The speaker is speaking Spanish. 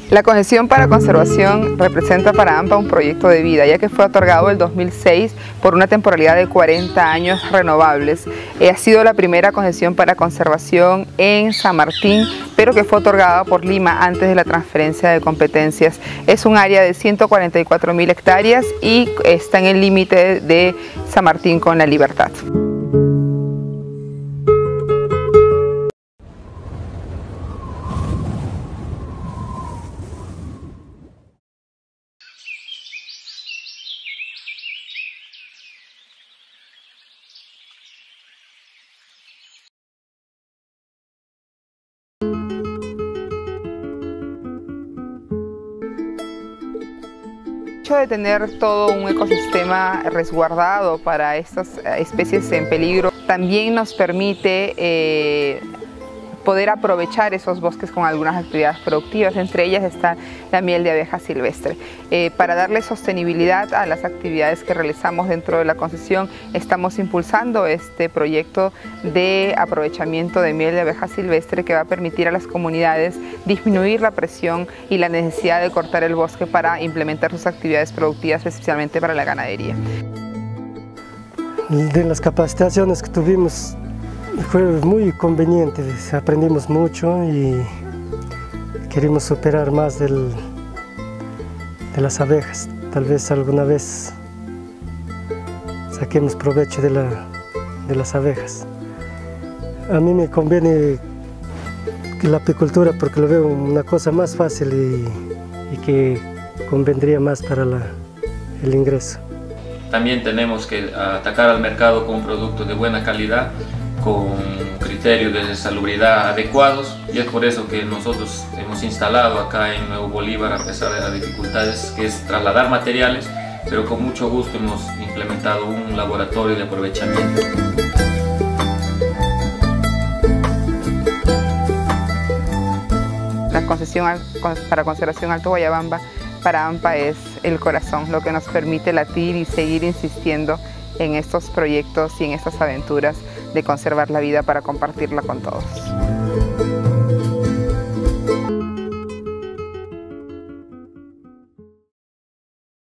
La concesión para conservación representa para AMPA un proyecto de vida, ya que fue otorgado el 2006 por una temporalidad de 40 años renovables. Ha sido la primera concesión para conservación en San Martín, pero que fue otorgada por Lima antes de la transferencia de competencias. Es un área de 144.000 hectáreas y está en el límite de San Martín con La Libertad. De tener todo un ecosistema resguardado para estas especies en peligro también nos permite poder aprovechar esos bosques con algunas actividades productivas, entre ellas está la miel de abeja silvestre. Para darle sostenibilidad a las actividades que realizamos dentro de la concesión, estamos impulsando este proyecto de aprovechamiento de miel de abeja silvestre que va a permitir a las comunidades disminuir la presión y la necesidad de cortar el bosque para implementar sus actividades productivas, especialmente para la ganadería. De las capacitaciones que tuvimos fue muy conveniente, aprendimos mucho y queremos superar más de las abejas. Tal vez alguna vez saquemos provecho de las abejas. A mí me conviene la apicultura porque lo veo una cosa más fácil y que convendría más para el ingreso. También tenemos que atacar al mercado con un producto de buena calidad, con criterios de salubridad adecuados, y es por eso que nosotros hemos instalado acá en Nuevo Bolívar, a pesar de las dificultades que es trasladar materiales, pero con mucho gusto hemos implementado un laboratorio de aprovechamiento. La concesión para conservación Alto Guayabamba para AMPA es el corazón, lo que nos permite latir y seguir insistiendo en estos proyectos y en estas aventuras de conservar la vida para compartirla con todos.